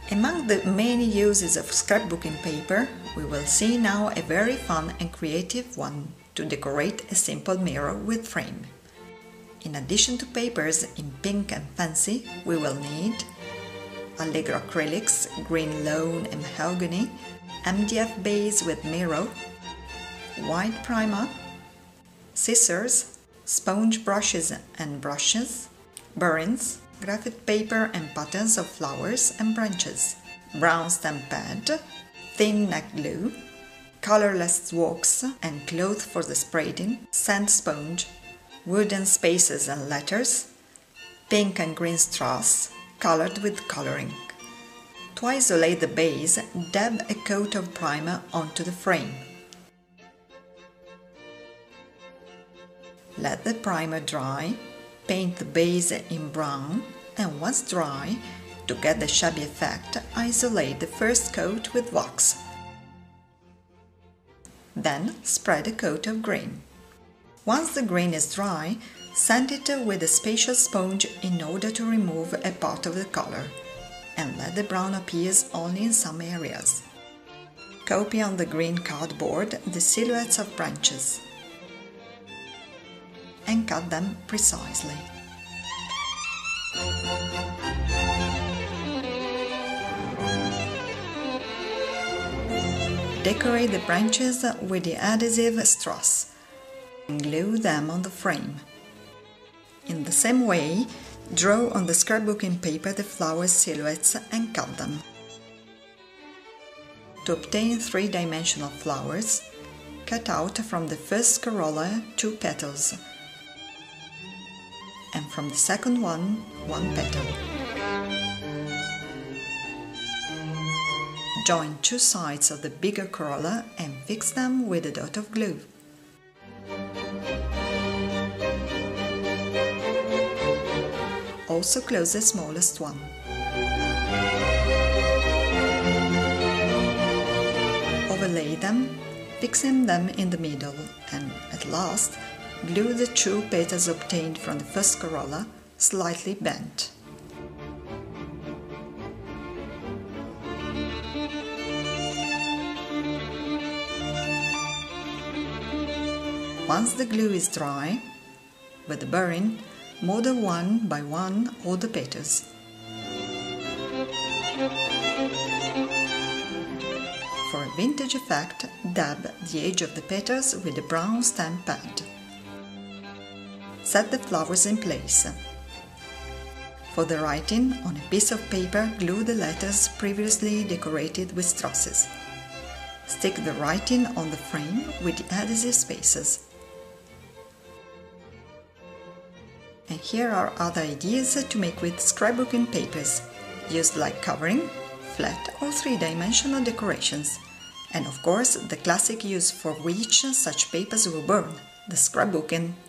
Among the many uses of scrapbooking paper, we will see now a very fun and creative one to decorate a simple mirror with frame. In addition to papers in pink and fancy, we will need Allegro acrylics, green lawn and mahogany, MDF base with mirror, white primer, scissors, sponge brushes and brushes, burins, graphite paper and patterns of flowers and branches, brown stamp pad, thin neck glue, colorless wax and cloth for the spreading, sand sponge, wooden spaces and letters, pink and green strass, colored with coloring. To isolate the base, dab a coat of primer onto the frame. Let the primer dry, paint the base in brown, and once dry, to get the shabby effect, isolate the first coat with wax. Then spread a coat of green. Once the green is dry, sand it with a spatial sponge in order to remove a part of the color, and let the brown appear only in some areas. Copy on the green cardboard the silhouettes of branches and cut them precisely. Decorate the branches with the adhesive strass and glue them on the frame. In the same way, draw on the scrapbooking paper the flower silhouettes and cut them. To obtain three-dimensional flowers, cut out from the first corolla 2 petals, and from the second one, 1 petal. Join 2 sides of the bigger corolla and fix them with a dot of glue. Also close the smallest one. Overlay them, fixing them in the middle, and at last glue the 2 petals obtained from the first corolla, slightly bent. Once the glue is dry, with the burin, model one by one all the petals. For a vintage effect, dab the edge of the petals with a brown stamp pad. Set the flowers in place. For the writing, on a piece of paper, glue the letters previously decorated with strasses. Stick the writing on the frame with the adhesive spaces. And here are other ideas to make with scrapbooking papers, used like covering, flat or three-dimensional decorations, and of course the classic use for which such papers were born, the scrapbooking.